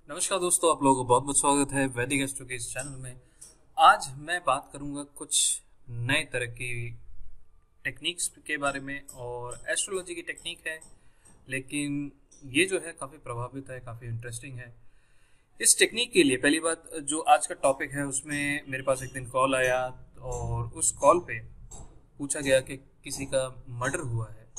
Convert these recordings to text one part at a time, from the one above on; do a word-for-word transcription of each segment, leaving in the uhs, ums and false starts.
नमस्कार दोस्तों, आप लोगों को बहुत बहुत स्वागत है वैदिक-Astro के इस चैनल में। आज मैं बात करूंगा कुछ नए तरह की टेक्निक्स के बारे में। और एस्ट्रोलॉजी की टेक्निक है, लेकिन ये जो है काफ़ी प्रभावित है, काफ़ी इंटरेस्टिंग है। इस टेक्निक के लिए पहली बात, जो आज का टॉपिक है उसमें मेरे पास एक दिन कॉल आया और उस कॉल पे पूछा गया कि किसी का मर्डर हुआ है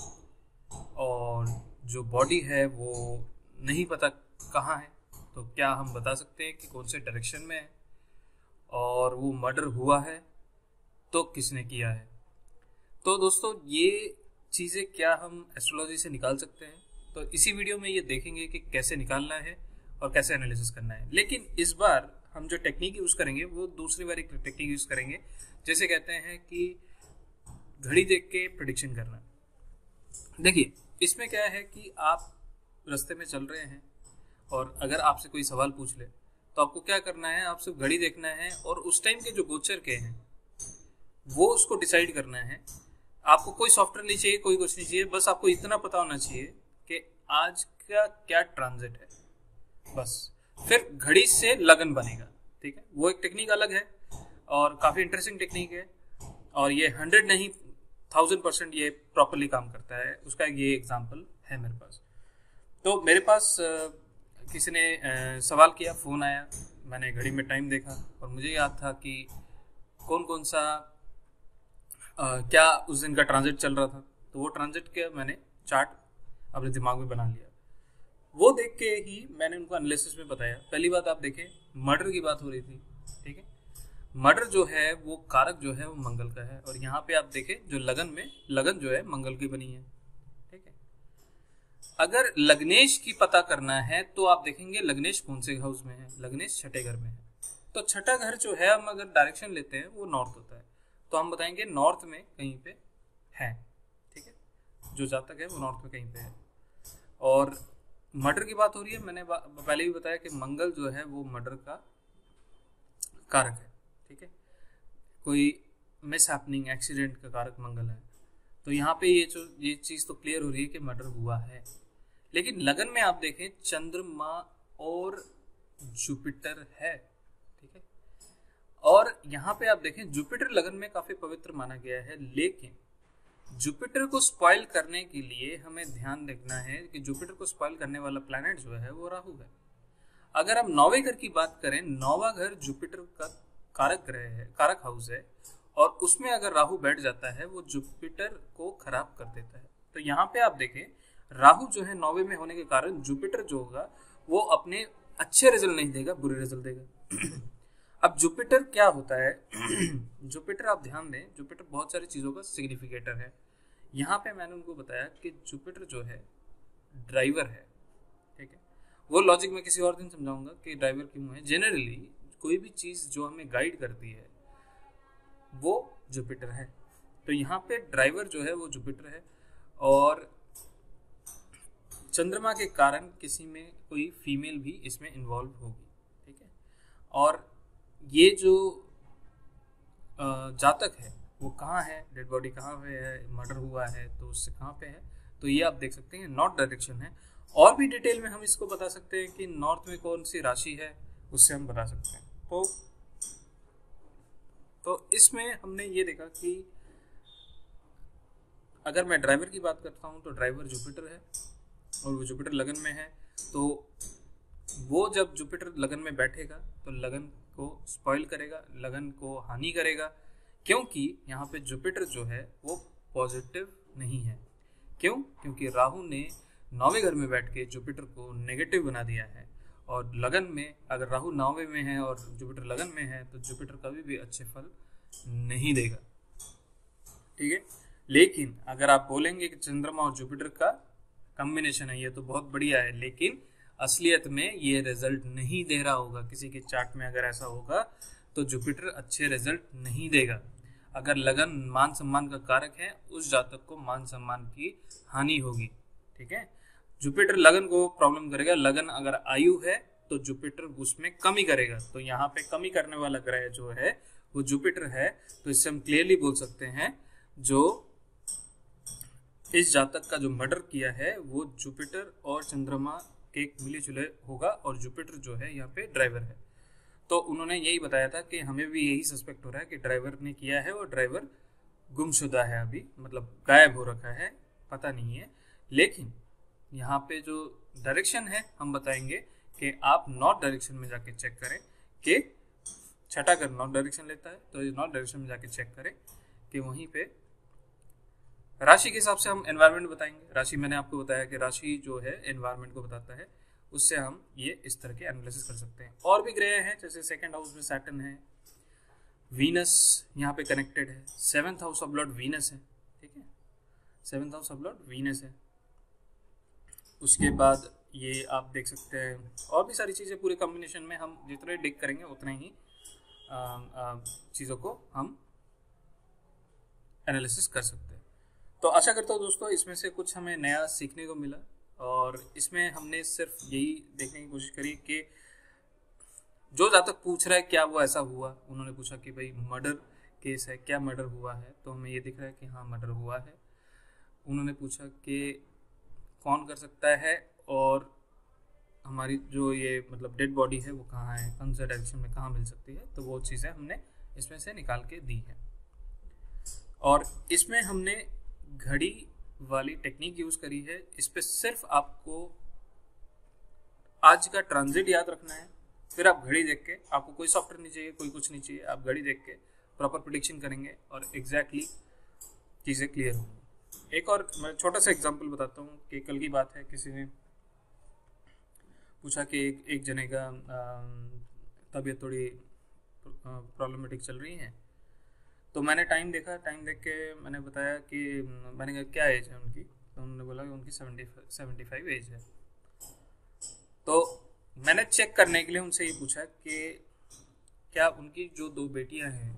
और जो बॉडी है वो नहीं पता कहाँ है, तो क्या हम बता सकते हैं कि कौन से डायरेक्शन में है और वो मर्डर हुआ है तो किसने किया है। तो दोस्तों, ये चीज़ें क्या हम एस्ट्रोलॉजी से निकाल सकते हैं, तो इसी वीडियो में ये देखेंगे कि कैसे निकालना है और कैसे एनालिसिस करना है। लेकिन इस बार हम जो टेक्निक यूज़ करेंगे वो दूसरी बार एक टेक्निक यूज़ करेंगे, जैसे कहते हैं कि घड़ी देख के प्रेडिक्शन करना। देखिए, इसमें क्या है कि आप रास्ते में चल रहे हैं और अगर आपसे कोई सवाल पूछ ले तो आपको क्या करना है, आप सिर्फ घड़ी देखना है और उस टाइम के जो गोचर के हैं वो उसको डिसाइड करना है। आपको कोई सॉफ्टवेयर नहीं चाहिए, कोई कुछ नहीं चाहिए, बस आपको इतना पता होना चाहिए कि आज का क्या ट्रांजिट है, बस। फिर घड़ी से लगन बनेगा, ठीक है। वो एक टेक्निक अलग है और काफ़ी इंटरेस्टिंग टेक्निक है और ये हंड्रेड नहीं थाउजेंड परसेंट ये प्रॉपरली काम करता है। उसका ये एग्जाम्पल है मेरे पास। तो मेरे पास किसी ने सवाल किया, फ़ोन आया, मैंने घड़ी में टाइम देखा और मुझे याद था कि कौन कौन सा आ, क्या उस दिन का ट्रांजिट चल रहा था। तो वो ट्रांजिट का मैंने चार्ट अपने दिमाग में बना लिया। वो देख के ही मैंने उनको एनालिसिस में बताया। पहली बात आप देखें, मर्डर की बात हो रही थी, ठीक है। मर्डर जो है वो कारक जो है वो मंगल का है और यहाँ पे आप देखें जो लगन में, लगन जो है मंगल की बनी है, ठीक है। अगर लग्नेश की पता करना है तो आप देखेंगे लग्नेश कौन से हाउस में है, लग्नेश छठे घर में है। तो छठा घर जो है, हम अगर डायरेक्शन लेते हैं वो नॉर्थ होता है, तो हम बताएंगे नॉर्थ में कहीं पे है, ठीक है। जो जातक है वो नॉर्थ में कहीं पे है। और मर्डर की बात हो रही है, मैंने पहले भी बताया कि मंगल जो है वो मर्डर का कारक है, ठीक है। कोई मिस हैपनिंग, एक्सीडेंट का कारक मंगल है। तो यहाँ पे ये जो ये चीज़ तो क्लियर हो रही है कि मर्डर हुआ है। लेकिन लगन में आप देखें चंद्रमा और जुपिटर है, ठीक है। और यहाँ पे आप देखें जुपिटर लगन में काफी पवित्र माना गया है, लेकिन जुपिटर को स्पॉइल करने के लिए हमें ध्यान रखना है कि जुपिटर को स्पॉइल करने वाला प्लैनेट जो है वो राहु है। अगर हम नौवे घर की बात करें, नौवा घर जुपिटर का कारक ग्रह है, कारक हाउस है, और उसमें अगर राहु बैठ जाता है वो जुपिटर को खराब कर देता है। तो यहाँ पे आप देखें राहु जो है नौवे में होने के कारण जुपिटर जो होगा वो अपने अच्छे रिजल्ट नहीं देगा, बुरे रिजल्ट देगा। अब जुपिटर क्या होता है? जुपिटर आप ध्यान दें, जुपिटर बहुत सारी चीज़ों का सिग्निफिकेटर है। यहाँ पे मैंने उनको बताया कि जुपिटर जो है ड्राइवर है, ठीक है। वो लॉजिक में किसी और दिन समझाऊंगा कि ड्राइवर क्यों है। जनरली कोई भी चीज़ जो हमें गाइड करती है वो जुपिटर है। तो यहाँ पे ड्राइवर जो है वो जुपिटर है और चंद्रमा के कारण किसी में कोई फीमेल भी इसमें इन्वॉल्व होगी, ठीक है। और ये जो जातक है वो कहाँ है, डेड बॉडी कहाँ पे है, मर्डर हुआ है तो उससे कहाँ पे है, तो ये आप देख सकते हैं नॉर्थ डायरेक्शन है। और भी डिटेल में हम इसको बता सकते हैं कि नॉर्थ में कौन सी राशि है, उससे हम बता सकते हैं। तो तो इसमें हमने ये देखा कि अगर मैं ड्राइवर की बात करता हूँ तो ड्राइवर जुपिटर है और वो जुपिटर लगन में है। तो वो जब जुपिटर लगन में बैठेगा तो लगन को स्पॉइल करेगा, लगन को हानि करेगा, क्योंकि यहाँ पे जुपिटर जो है वो पॉजिटिव नहीं है। क्यों? क्योंकि राहु ने नौवें घर में बैठ के जुपिटर को नेगेटिव बना दिया है। और लगन में अगर राहु नौवे में है और जुपिटर लगन में है तो जुपिटर कभी भी अच्छे फल नहीं देगा, ठीक है। लेकिन अगर आप बोलेंगे कि चंद्रमा और जुपिटर का कॉम्बिनेशन है, ये तो बहुत बढ़िया है, लेकिन असलियत में ये रिजल्ट नहीं दे रहा होगा। किसी के चार्ट में अगर ऐसा होगा तो जुपिटर अच्छे रिजल्ट नहीं देगा। अगर लगन मान सम्मान का कारक है, उस जातक को मान सम्मान की हानि होगी, ठीक है। जुपिटर लगन को प्रॉब्लम करेगा। लगन अगर आयु है तो जुपिटर उसमें कमी करेगा। तो यहाँ पे कमी करने वाला ग्रह जो है वो जुपिटर है। तो इससे हम क्लियरली बोल सकते हैं जो इस जातक का जो मर्डर किया है वो जुपिटर और चंद्रमा एक मिले जुले होगा और जुपिटर जो है यहाँ पे ड्राइवर है। तो उन्होंने यही बताया था कि हमें भी यही सस्पेक्ट हो रहा है कि ड्राइवर ने किया है और ड्राइवर गुमशुदा है, अभी मतलब गायब हो रखा है, पता नहीं है। लेकिन यहाँ पे जो डायरेक्शन है हम बताएंगे कि आप नॉर्थ डायरेक्शन में जाके चेक करें कि छठा घर नॉर्थ डायरेक्शन लेता है, तो नॉर्थ डायरेक्शन में जाके चेक करें कि वहीं पे राशि के हिसाब से हम एनवायरनमेंट बताएंगे। राशि मैंने आपको बताया कि राशि जो है एनवायरनमेंट को बताता है, उससे हम ये इस तरह के एनालिसिस कर सकते हैं। और भी ग्रह हैं, जैसे सेकंड हाउस में सैटर्न है, वीनस यहाँ पे कनेक्टेड है, seventh house of lord Venus है, ठीक है, seventh house of lord Venus है। उसके बाद ये आप देख सकते हैं और भी सारी चीज़ें पूरे कॉम्बिनेशन में, हम जितने डिग करेंगे उतने ही चीज़ों को हम एनालिसिस कर सकते हैं। तो आशा करता हूँ दोस्तों इसमें से कुछ हमें नया सीखने को मिला, और इसमें हमने सिर्फ यही देखने की कोशिश करी कि जो जातक पूछ रहा है क्या वो ऐसा हुआ, उन्होंने पूछा कि भाई मर्डर केस है, क्या मर्डर हुआ है, तो हमें ये दिख रहा है कि हाँ मर्डर हुआ है। उन्होंने पूछा कि कौन कर सकता है और हमारी जो ये मतलब डेड बॉडी है वो कहाँ है, कौन सा डायरेक्शन में कहाँ मिल सकती है, तो वो चीज़ें हमने इसमें से निकाल के दी है। और इसमें हमने घड़ी वाली टेक्निक यूज़ करी है। इस पे सिर्फ आपको आज का ट्रांजिट याद रखना है, फिर आप घड़ी देख के, आपको कोई सॉफ्टवेयर नहीं चाहिए, कोई कुछ नहीं चाहिए, आप घड़ी देख के प्रॉपर प्रेडिक्शन करेंगे और एग्जैक्टली चीज़ें क्लियर होंगी। एक और मैं छोटा सा एग्जांपल बताता हूँ कि कल की बात है, किसी ने पूछा कि एक, एक जने का तबीयत थोड़ी प्रॉब्लमेटिक चल रही है, तो मैंने टाइम देखा, टाइम देख के मैंने बताया कि मैंने कहा क्या एज है उनकी, तो उन्होंने बोला कि उनकी सेवेंटी सेवेंटी फाइव एज है। तो मैंने चेक करने के लिए उनसे ये पूछा कि क्या उनकी जो दो बेटियां हैं,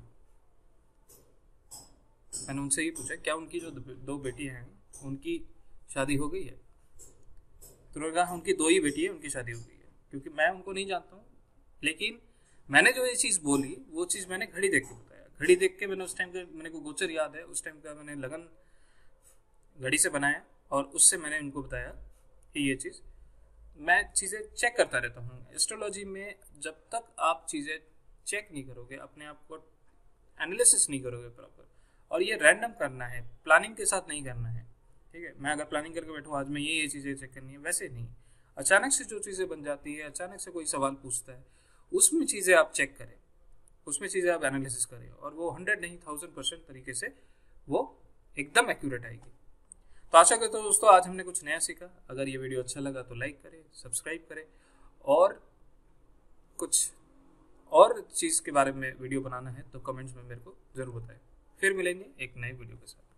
मैंने उनसे ये पूछा क्या उनकी जो दो बेटियां हैं उनकी शादी हो गई है, तो उन्होंने कहा उनकी दो ही बेटी है, उनकी शादी हो गई है। क्योंकि मैं उनको नहीं जानता हूँ, लेकिन मैंने जो ये चीज़ बोली वो चीज़ मैंने घड़ी देख के बताया। घड़ी देख के मैंने उस टाइम का, मेरे को गोचर याद है, उस टाइम का मैंने लगन घड़ी से बनाया और उससे मैंने उनको बताया कि ये चीज़, मैं चीज़ें चेक करता रहता हूँ। एस्ट्रोलॉजी में जब तक आप चीज़ें चेक नहीं करोगे, अपने आप को एनालिसिस नहीं करोगे प्रॉपर, और ये रैंडम करना है, प्लानिंग के साथ नहीं करना है, ठीक है। मैं अगर प्लानिंग करके बैठूँ आज मैं ये ये चीज़ें चेक करनी है, वैसे नहीं। अचानक से जो चीज़ें बन जाती है, अचानक से कोई सवाल पूछता है, उसमें चीज़ें आप चेक करें, उसमें चीज़ें आप एनालिसिस करें, और वो हंड्रेड नहीं थाउजेंड परसेंट तरीके से वो एकदम एक्यूरेट आएगी। तो आशा करता हूँ दोस्तों आज हमने कुछ नया सीखा। अगर ये वीडियो अच्छा लगा तो लाइक करें, सब्सक्राइब करें, और कुछ और चीज़ के बारे में वीडियो बनाना है तो कमेंट्स में मेरे को ज़रूर बताएं। फिर मिलेंगे एक नए वीडियो के साथ।